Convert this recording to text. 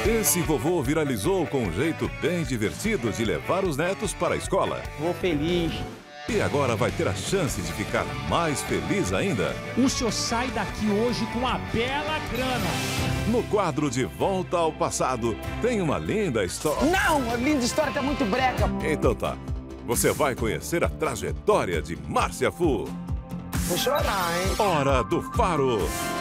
Esse vovô viralizou com um jeito bem divertido de levar os netos para a escola. Vou feliz. E agora vai ter a chance de ficar mais feliz ainda. O senhor sai daqui hoje com uma bela grana. No quadro De Volta ao Passado, tem uma linda história. Não, a linda história tá muito brega. Então tá, você vai conhecer a trajetória de Márcia Fu. Vou chorar, hein? Hora do Faro.